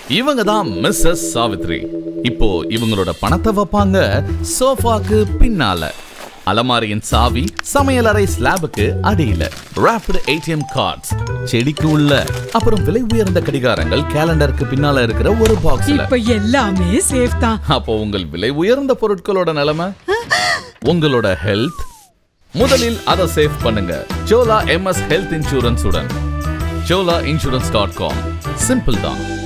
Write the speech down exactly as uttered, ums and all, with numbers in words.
இவங்க தான் மிஸ்ஸஸ் சாவித்ரி. இப்போ இவங்களோட பணத்தை வைப்பாங்க சோஃபாக்கு பின்னால. அலமாரியின் சாவி சமையலறை ஸ்லாபுக்கு அடியில. ராப்டு ஏடிஎம் கார்ட்ஸ் செடிக்கு உள்ள. அப்புறம் விலை உயர்ந்த கடிகாரங்கள் கேலண்டருக்கு பின்னால இருக்கிற ஒரு பாக்ஸ்ல. இப்ப எல்லாமே சேஃப் தான். அப்போ உங்கள் விலை உயர்ந்த பொருட்களோட நிலைமை, உங்களோட ஹெல்த், முதலில் அதை சேவ் பண்ணுங்க சோலா எம்எஸ் ஹெல்த் இன்சூரன்ஸ் உடன். chola insurance dot com. Simple தான்.